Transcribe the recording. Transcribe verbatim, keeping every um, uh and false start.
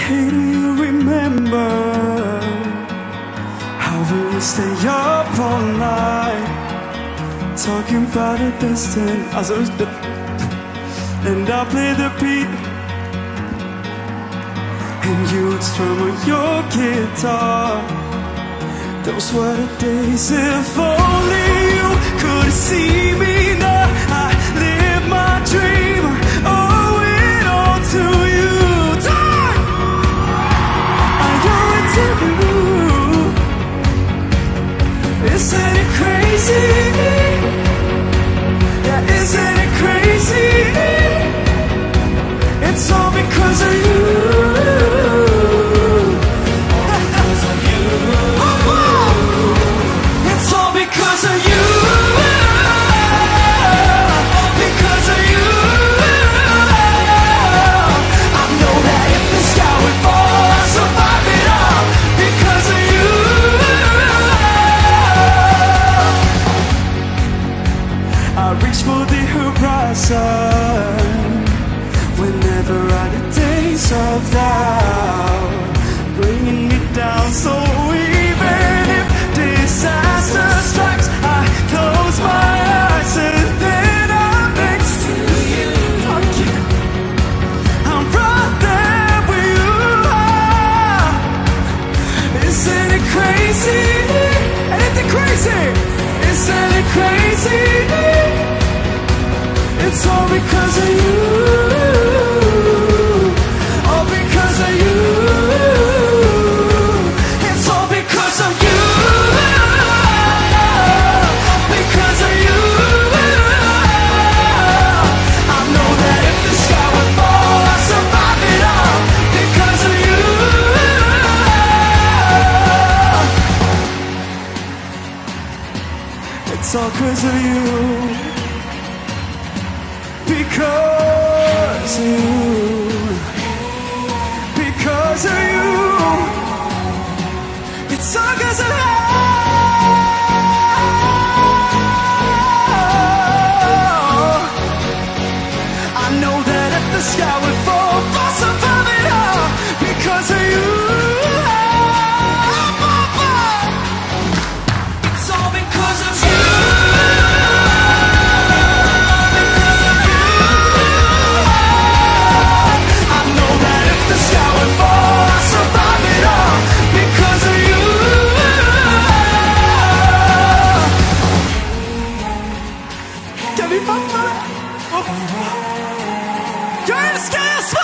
Hey, do you remember how we would stay up all night talking about the destiny? Alltså, and I play the beat and you would strum on your guitar. Those were the days. If only you could see me now. I live my dream, owe it all to you. Time! I owe it to you. Isn't it crazy? Yeah, isn't it crazy? It's all because of you. Whenever I get days of doubt, bringing me down. So even if disaster strikes, I close my eyes and then I'm next to you. I'm right there where you are. Isn't it crazy? Ain't it crazy? Isn't it crazy? It's all because of you. All because of you. It's all because of you. Because of you. I know that if the sky would fall, I'd survive it all. Because of you. It's all because of you. Because of you, because of you, it's all because of you. I know that if the sky would fall, I'll survive it all because of you. It's all because of you. Jag älskar Sverige!